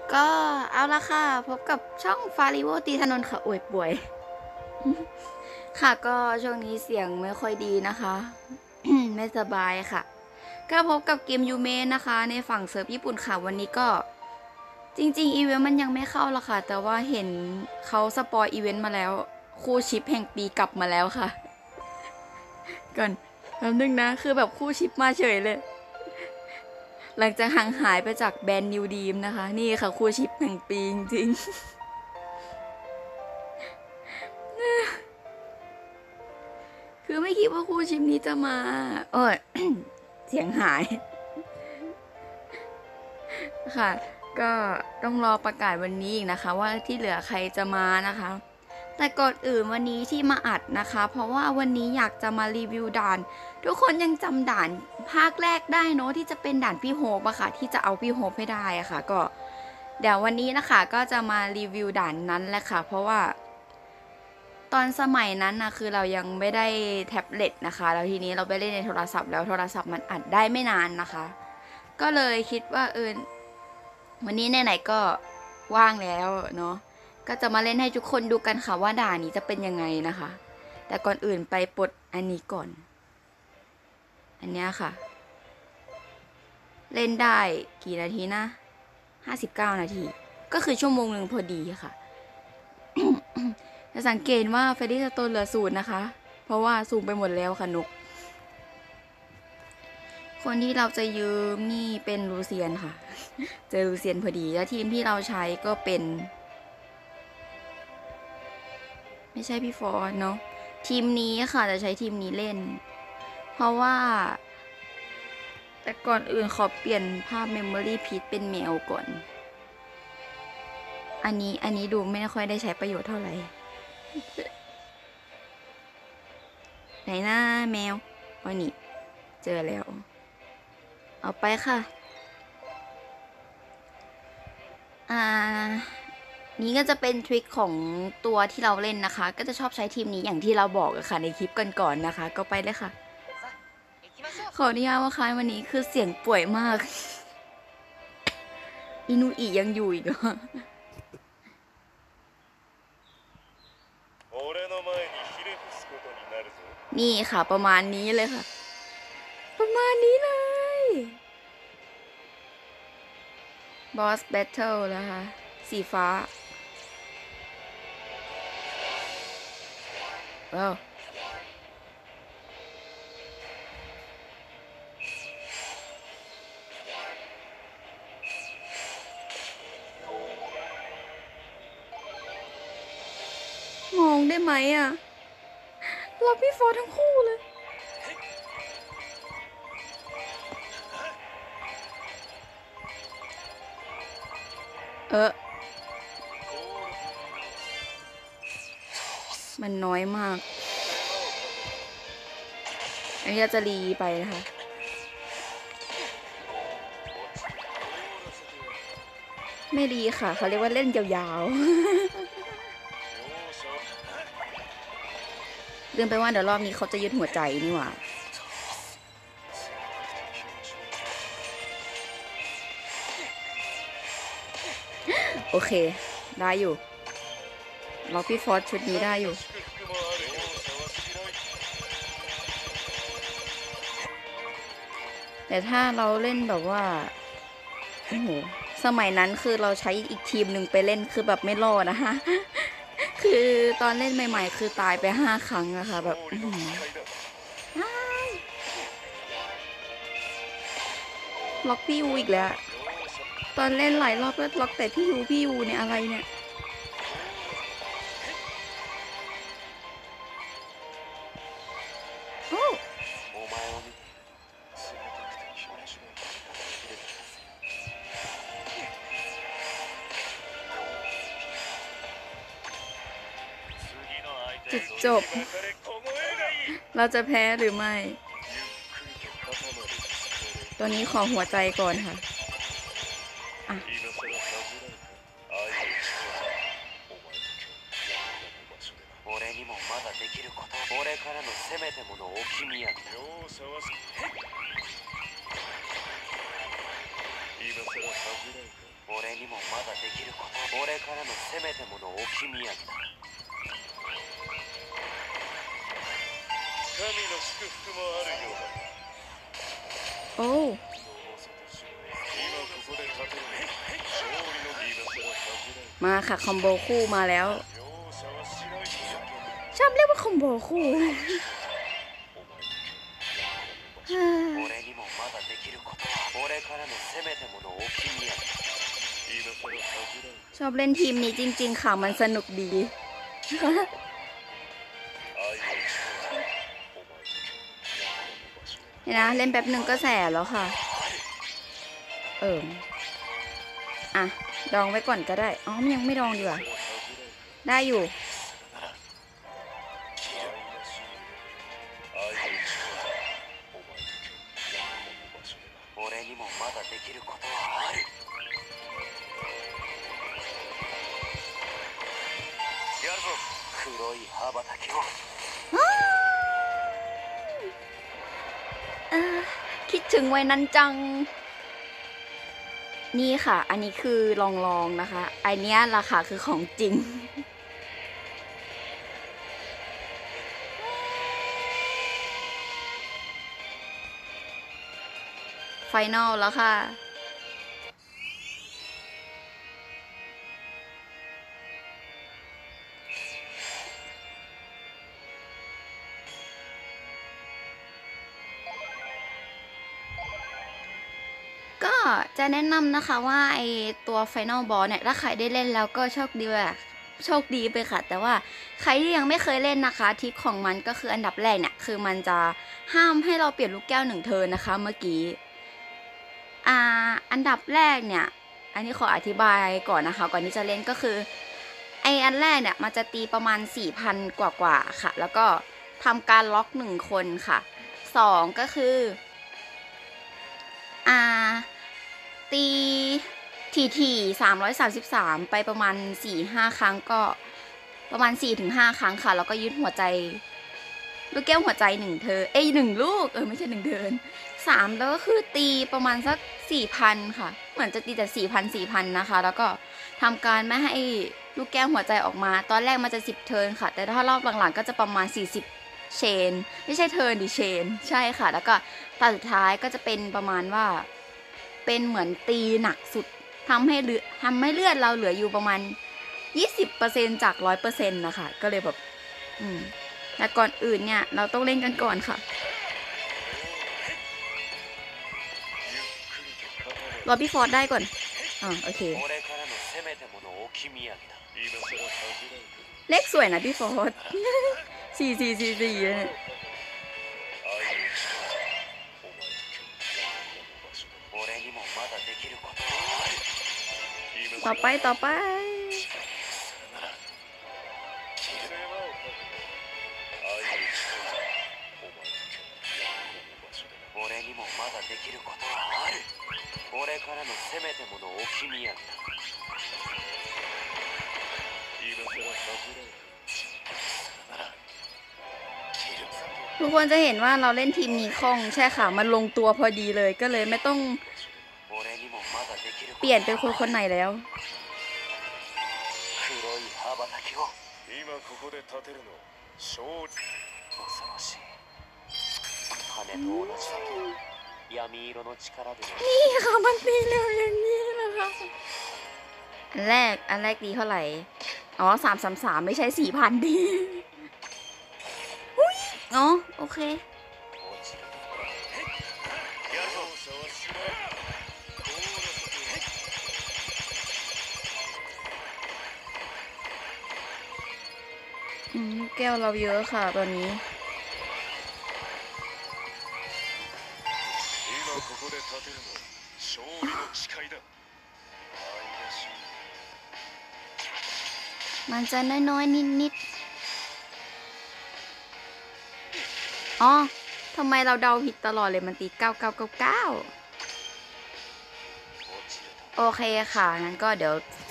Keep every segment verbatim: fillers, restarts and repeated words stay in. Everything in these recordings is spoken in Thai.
ก็เอาละค่ะพบกับช่องฟาริโวตีถนนค่ะโอ้ยป่วยค่ะก็ช่วงนี้เสียงไม่ค่อยดีนะคะ ไม่สบายค่ะก็พบกับเกมยูเมนนะคะในฝั่งเซิร์ฟญี่ปุ่นค่ะวันนี้ก็จริงๆอีเวนต์มันยังไม่เข้าหรอกค่ะแต่ว่าเห็นเขาสปอยอีเวนต์มาแล้วคู่ชิปแห่งปีกลับมาแล้วค่ะก่อนแป๊บนึงนะคือแบบคู่ชิปมาเฉยเลยหลังจากห่างหายไปจากแบรนด์นิวดีมนะคะนี่ค่ะคู่ชิปแห่งปีจริงๆคือไม่คิดว่าคู่ชิปนี้จะมาเออ เสียงหายค่ะก็ต้องรอประกาศวันนี้อีกนะคะว่าที่เหลือใครจะมานะคะแต่ก่อนอื่นวันนี้ที่มาอัดนะคะเพราะว่าวันนี้อยากจะมารีวิวด่านทุกคนยังจำด่านภาคแรกได้เนอะที่จะเป็นด่านพี่โฮปอะค่ะที่จะเอาพี่โฮปให้ได้อะค่ะก็เดี๋ยววันนี้นะคะก็จะมารีวิวด่านนั้นแหละค่ะเพราะว่าตอนสมัยนั้นนะคือเรายังไม่ได้แท็บเล็ตนะคะแล้วทีนี้เราไปเล่นในโทรศัพท์แล้วโทรศัพท์มันอัดได้ไม่นานนะคะก็เลยคิดว่าเออวันนี้ไหนๆก็ว่างแล้วเนาะก็จะมาเล่นให้ทุกคนดูกันค่ะว่าด่านนี้จะเป็นยังไงนะคะ แต่ก่อนอื่นไปปลดอันนี้ก่อน อันนี้ค่ะ เล่นได้กี่นาทีนะห้าสิบเก้านาที ก็คือชั่วโมงหนึ่งพอดีค่ะ จะสังเกตว่าเฟรดี้สโตนเหลือศูนย์นะคะ เพราะว่าสูงไปหมดแล้วค่ะนก คนที่เราจะยืมนี่เป็นลูเซียนค่ะ เจอลูเซียนพอดี แล้วทีมที่เราใช้ก็เป็น ไม่ใช่พี่ฟอร์เนาะทีมนี้ค่ะจะใช้ทีมนี้เล่น เพราะว่า แต่ก่อนอื่นขอเปลี่ยนภาพ Memory p i เป็นแมวก่อน อันนี้อันนี้ดูไม่ค่อยได้ใช้ประโยชน์เท่าไหร่ ไหนหน้าแมวอ๋อนี่เจอแล้ว เอาไปค่ะอ่านี้ก็จะเป็นทริคของตัวที่เราเล่นนะคะ ก็จะชอบใช้ทีมนี้อย่างที่เราบอกอะค่ะในคลิปก่อนๆนะคะ ก็ไปเลยค่ะ ขออนุญาตว่าคายวันนี้คือเสียงป่วยมาก อินุอิยังอยู่อีกเหรอนี่ค่ะประมาณนี้เลยค่ะ ประมาณนี้เลย Boss Battle นะคะ สีฟ้าว้าวงงได้ไหมอ่ะเราพี่ฟอร์ทั้งคู่เลย เออ มันน้อยมาก อันนี้จะรีไปนะคะ ไม่ดีค่ะ เขาเรียกว่าเล่นยาวๆลืมไปว่าเดี๋ยวรอบนี้เขาจะยึดหัวใจนี่หว่า โอเค ได้อยู่ล็อกพี่ฟอร์ชุดนี้ได้อยู่ แต่ถ้าเราเล่นแบบว่าโอ้โหสมัยนั้นคือเราใช้อีกทีมหนึ่งไปเล่นคือแบบไม่รอดนะคะ คือตอนเล่นใหม่ๆคือตายไปห้าครั้งอะค่ะแบบล็อกพี่ยูอีกแล้ว ตอนเล่นหลายรอบก็ล็อกแต่พี่ยูพี่ยูเนี่ยอะไรเนี่ยโอ้จุดจบ เราจะแพ้หรือไม่ ตัวนี้ขอหัวใจก่อนค่ะอ่ะ俺にもまだできること俺からのせめてもの置き土産だ神の祝福もあるようだโอ้今ここで勝てるの勝利の今更恥じらいมาค่ะคอมโบคู่มาแล้ว容赦はしないと叫ぶชอบเรียกว่าคอมโบคู่俺にもまだできることは俺からのせめてもの置き土産だ今更恥じらいชอบเล่นทีมนี้จริงๆค่ะมันสนุกดี愛の力お前と場所เนี่ยนะเล่นแป๊บหนึ่งก็แสนแล้วค่ะ เอออ่ะดองไว้ก่อนก็ได้อ๋อมันยังไม่ดองดีกว่าได้อยู่俺にもまだできることはあるやるぞ黒い羽ばたきをเออคิดถึงวัยนั้นจัง นี่ค่ะ อันนี้คือลองลองนะคะอันเนี้ยราคาคือของจริง ไฟนอลแล้วค่ะ ก็จะแนะนำนะคะว่าไอตัว Final Boss เนี่ยถ้าใครได้เล่นแล้วก็โชคดีแบบโชคดีไปค่ะ แต่ว่าใครที่ยังไม่เคยเล่นนะคะทริคของมันก็คืออันดับแรกเนี่ยคือมันจะห้ามให้เราเปลี่ยนลูกแก้วหนึ่งเทิร์นนะคะเมื่อกี้อ่าอันดับแรกเนี่ยอันนี้ขออธิบายก่อนนะคะก่อนที่จะเล่นก็คือไออันแรกเนี่ยมันจะตีประมาณ สี่พัน กว่าๆค่ะแล้วก็ทำการล็อกหนึ่งคนค่ะสองก็คืออ่าตีทีทีสามร้อยสามสิบสามไปประมาณ สี่ห้า ครั้งก็ประมาณ สี่ถึงห้า ครั้งค่ะแล้วก็ยึดหัวใจลูกแก้วหัวใจหนึ่งเธอเอ้ยหนึ่งลูกเออไม่ใช่หนึ่งเดินสามแล้วก็คือตีประมาณสัก สี่พัน ค่ะเหมือนจะตีแต่ สี่พัน สี่พัน นะคะแล้วก็ทำการไม่ให้ลูกแก้วหัวใจออกมาตอนแรกมันจะสิบเทิร์นค่ะแต่ถ้ารอบหลังๆก็จะประมาณสี่สิบเชนไม่ใช่เทิร์นดิเชนใช่ค่ะแล้วก็ตอนสุดท้ายก็จะเป็นประมาณว่าเป็นเหมือนตีหนักสุดทำให้เลือดทำให้เลือดเราเหลืออยู่ประมาณ ยี่สิบเปอร์เซ็นต์ จาก ร้อยเปอร์เซ็นต์ นะคะก็เลยแบบอืมแต่ก่อนอื่นเนี่ยเราต้องเล่นกันก่อนค่ะรอพี่ฟอร์ดได้ก่อนอ่าโอเคเลขสวยนะพี่ฟอร์ด สี่สี่สี่สี่เนี่ยต่อไปต่อไป俺にもまだできることはある俺からのせめてもの置き土産だ今更恥じらいทุกคนจะเห็นว่าเราเล่นทีมนี้คล่องใช่ค่ะมันลงตัวพอดีเลยก็เลยไม่ต้องเปลี่ยนเป็นคนคนไหนแล้วนี่ค่ะมันตีเร็วอย่างนี้นะคะอันแรกอันแรกดีเท่าไหร่อ๋อสามสามสามไม่ใช่สี่พันดีอ๋อโอเคอืมแก้วเราเยอะค่ะตอนนี้มันจะน้อยๆนิดๆอ๋อทำไมเราเดาผิดตลอดเลยมันตีเก้าเก้าเก้าเก้าโอเคค่ะงั้นก็เดี๋ยว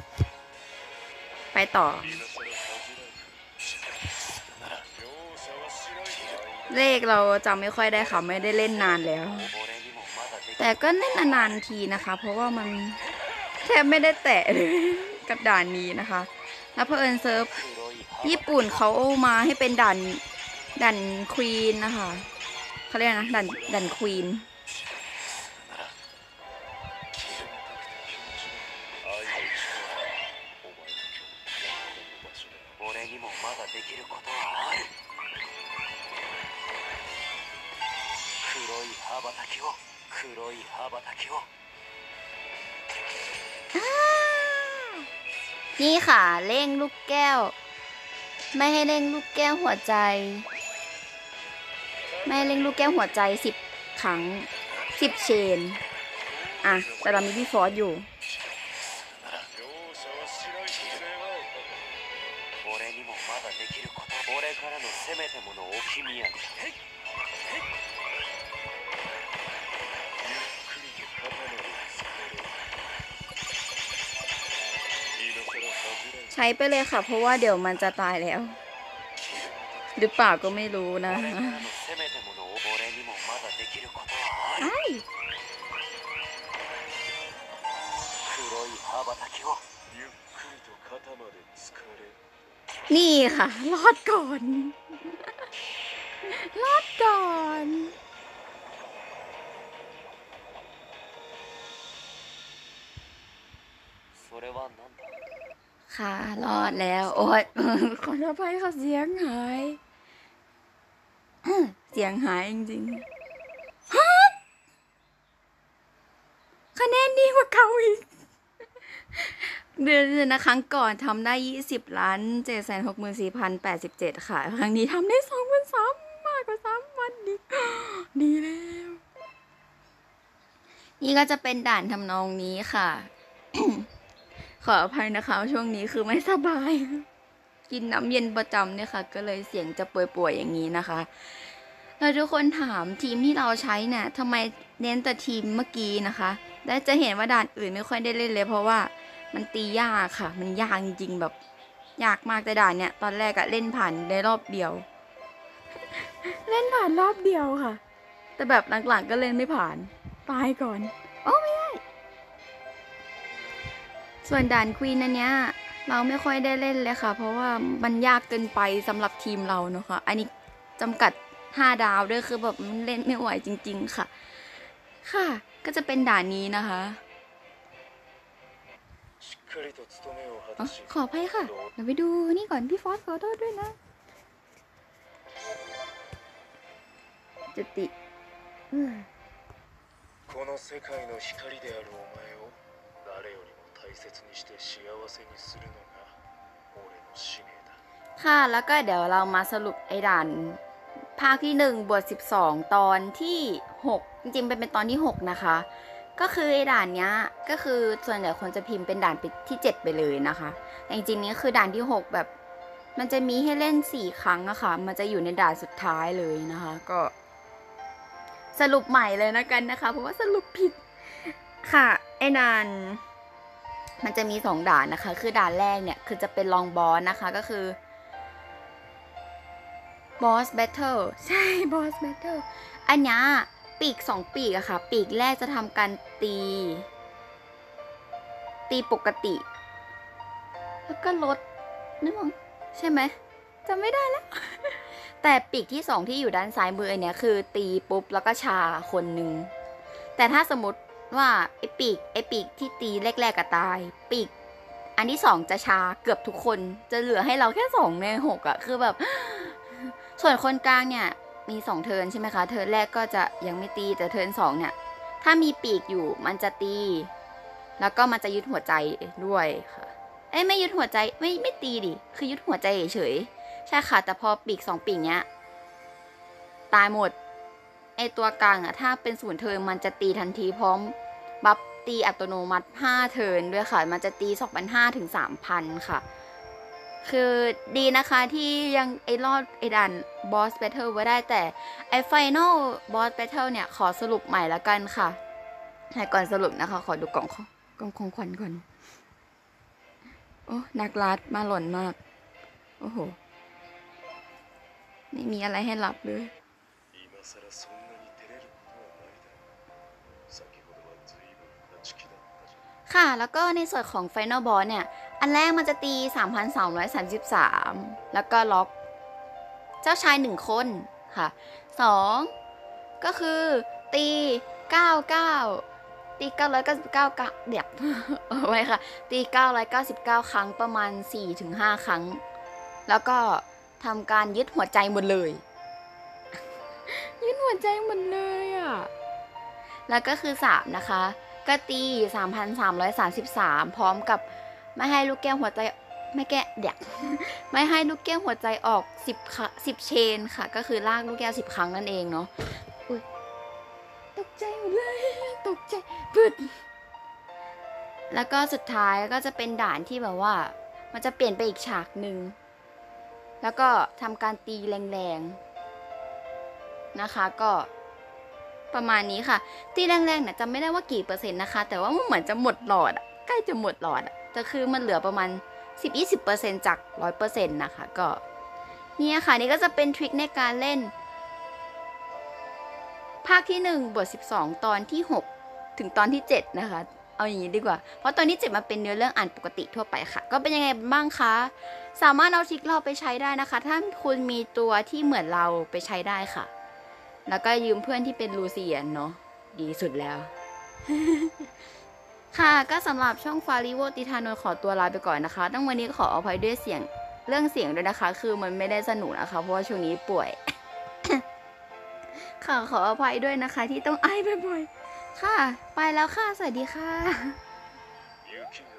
ไปต่อเลขเราจำไม่ค่อยได้ค่ะไม่ได้เล่นนานแล้วแต่ก็เล่นนานๆทีนะคะเพราะว่ามันแทบไม่ได้แตะเลยกับด่านนี้นะคะ แล้วเพื่อนเซิร์ฟ黒い羽ญี่ばたปุ่นきをเขามาให้เป็นด่านด่านควีนนะคะเขาเรียกนะด่านด่านควีน愛の力お前の今日この場所で俺にもまだできることはある黒い羽ばたきを黒い羽ばたきをนี่ค่ะเร่งลูกแก้ว ไม่ให้เร่งลูกแก้วหัวใจ ไม่ให้เร่งลูกแก้วหัวใจสิบครั้งสิบเชนอ่ะแต่เรามีพี่ฟอสอยู่容赦はしないと願おう俺にもまだできること俺からのせめてもの置き土産だへいへいゆっくりと肩までつかれ今さら恥じらいใช้ไปเลยค่ะ เพราะว่าเดี๋ยวมันจะตายแล้ว หรือเปล่าก็ไม่รู้นะ俺からのせめてものを俺にもまだできることはあるไอ้黒い羽ばたきをゆっくりと肩までつかれนี่ค่ะ รอดก่อน รอดก่อนそれは何だค่ะ รอดแล้ว โอ๊ย ขออภัยค่ะเสียงหาย เสียงหายจริงๆฮะคะแนนดีกว่าเขาอีก เดือนนะครั้งก่อนทำได้ยี่สิบล้านเจ็ดแสนหกหมื่นสี่พันแปดสิบเจ็ดค่ะ ครั้งนี้ทำได้สองพันสามมากกว่าสามวันดี ดีแล้ว นี่ก็จะเป็นด่านทำนองนี้ค่ะ ขออภัยนะคะช่วงนี้คือไม่สบาย กินน้ำเย็นประจำเนี่ยค่ะ ก็เลยเสียงจะป่วยๆอย่างนี้นะคะ แล้วทุกคนถามทีมที่เราใช้เนี่ยทำไมเน้นแต่ทีมเมื่อกี้นะคะและจะเห็นว่าด่านอื่นไม่ค่อยได้เล่นเลย เพราะว่ามันตียากค่ะ มันยากจริงๆแบบยากมากแต่ด่านเนี่ยตอนแรกอะเล่นผ่านได้รอบเดียว เล่นผ่านรอบเดียวค่ะ แต่แบบหลังๆก็เล่นไม่ผ่านตายก่อนโอ้ไม่ได้ ส่วนด่านควีนอันเนี้ยเราไม่ค่อยได้เล่นเลยค่ะ เพราะว่ามันยากเกินไปสำหรับทีมเราเนอะค่ะอันนี้จำกัดห้าดาวด้วยคือแบบมันเล่นไม่ไหวจริงๆค่ะ ค่ะ ก็จะเป็นด่านนี้นะคะしっかりと務めを果อ๋อたしขออภัยค่ะเดี๋ยวไปดูนี่ก่อนพี่ฟอสขอโทษด้วยนะจุติอืมこの世界の光であるお前を誰よりも大切にして幸せにするのが俺の使命だค่ะ แล้วก็เดี๋ยวเรามาสรุปไอ้ด่านภาคที่หนึ่งบทสิบสองตอนที่หกจริงๆเป็นเป็นตอนที่หกนะคะ ก็คือไอ้ด่านเนี้ยก็คือส่วนใหญ่คนจะพิมพ์เป็นด่านที่เจ็ดไปเลยนะคะแต่จริงๆนี้คือด่านที่หกแบบมันจะมีให้เล่นสี่ครั้งอะค่ะมันจะอยู่ในด่านสุดท้ายเลยนะคะ ก็ สรุปใหม่เลยนะกันนะคะเพราะว่าสรุปผิดค่ะไอ้ด่านมันจะมีสองด่านนะคะคือด่านแรกเนี่ยคือจะเป็นลองบอสนะคะก็คือบอสแบทเทิลใช่บอสแบทเทิลอันนี้ปีกสองปีกอะค่ะปีกแรกจะทำการตีตีปกติแล้วก็ลดนึกมั้งใช่ไหมจำไม่ได้แล้ว แต่ปีกที่สองที่อยู่ด้านซ้ายมือเนี่ยคือตีปุ๊บแล้วก็ชาคนหนึ่งแต่ถ้าสมมติว่าไอ้ปีกไอ้ปีกที่ตีแรกๆก็ตายปีกอันที่สองจะชาเกือบทุกคนจะเหลือให้เราแค่สองในหกอะคือแบบ ส่วนคนกลางเนี่ยมีสองเทิร์นใช่ไหมคะเทิร์นแรกก็จะยังไม่ตีแต่เทิร์นสองเนี่ยถ้ามีปีกอยู่มันจะตีแล้วก็มันจะยึดหัวใจด้วยค่ะเอ้ยไม่ยึดหัวใจไม่ไม่ตีดิคือยึดหัวใจเฉยๆใช่ค่ะแต่พอปีกสองปีกเนี้ยตายหมดไอตัวกลางอะถ้าเป็นศูนย์เทิร์นมันจะตีทันทีพร้อมบัฟตีอัตโนมัติห้าเทิร์นด้วยค่ะมันจะตี สองพันห้าร้อย ถึง สามพัน ค่ะคือดีนะคะที่ยังไอรอดไอด่านบอสแบทเทิลไว้ได้แต่ไอไฟนอลบอสแบทเทิลเนี่ยขอสรุปใหม่ละกันค่ะให้ก่อนสรุปนะคะขอดูกล่องกล่องของขวัญก่อนโอ้นักลัดมาหล่นมากโอ้โหไม่มีอะไรให้รับเลย今さらそんなに照れることはないだろう先ほどは随分勝ち気だったじゃんค่ะค่ะ แล้วก็ในส่วนของ Final Boss เนี่ย อันแรกมันจะตี สามพันสามร้อยสามสิบสาม แล้วก็ล็อกเจ้าชายหนึ่งคนค่ะสองก็คือตีเก้าสิบเก้าตีเก้าร้อยเก้าสิบเก้าเดี๋ยว เอาไว้ค่ะ ตีเก้าร้อยเก้าสิบเก้าครั้งประมาณ สี่ถึงห้า ครั้ง แล้วก็ทำการยึดหัวใจหมดเลย ยึดหัวใจหมดเลยอ่ะ แล้วก็คือสามนะคะก็ตี สามพันสามร้อยสามสิบสาม พร้อมกับไม่ให้ลูกแก้วหัวใจไม่แก้เดี๋ยว ไม่ให้ลูกแก้วหัวใจออกสิบค่ะสิบเชนค่ะ ก็คือลากลูกแก้วสิบครั้งนั่นเองเนาะอุ๊ยตกใจหมดเลย ตกใจพึดแล้วก็สุดท้ายก็จะเป็นด่านที่แบบว่า มันจะเปลี่ยนไปอีกฉากหนึ่งแล้วก็ทำการตีแรงๆนะคะก็ประมาณนี้ค่ะตีแรงๆเนี่ยจำไม่ได้ว่ากี่เปอร์เซ็นต์นะคะแต่ว่ามันเหมือนจะหมดหลอดอะใกล้จะหมดหลอดอะแต่คือมันเหลือประมาณ สิบถึงยี่สิบเปอร์เซ็นต์ จาก ร้อยเปอร์เซ็นต์ นะคะก็เนี่ยค่ะนี่ก็จะเป็นทริคในการเล่นภาคที่หนึ่งบทสิบสองตอนที่หกถึงตอนที่เจ็ดนะคะเอาอย่างนี้ดีกว่าเพราะตอนที่เจ็ดมันเป็นเนื้อเรื่องอ่านปกติทั่วไปค่ะก็เป็นยังไงบ้างคะสามารถเอาทริคเราไปใช้ได้นะคะถ้าคุณมีตัวที่เหมือนเราไปใช้ได้ค่ะแล้วก็ยืมเพื่อนที่เป็นลูเซียนเนาะดีสุดแล้ว ค่ะก็สำหรับช่องฟาริโวติทานนท์ขอตัวลาไปก่อนนะคะต้องวันนี้ขออภัยด้วยเสียงเรื่องเสียงด้วยนะคะ คือมันไม่ได้สนุกนะคะเพราะว่าช่วงนี้ป่วย ค่ะขออภัยด้วยนะคะที่ต้องไอบ่อยๆค่ะไปแล้วค่ะสวัสดีค่ะ